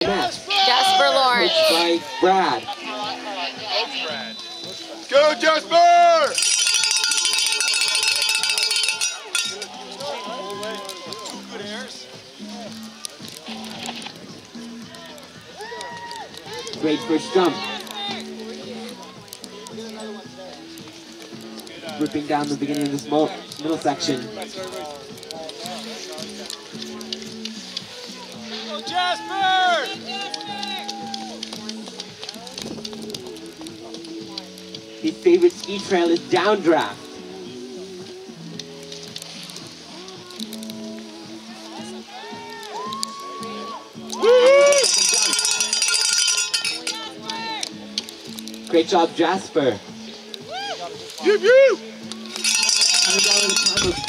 next. Jasper Lawrence. Coached by Brad. Go, Jasper! Great first jump. Ripping down the beginning of this middle section. Go, Jasper! His favorite ski trail is downdraft. Great job, Jasper. You! Coming down with a time of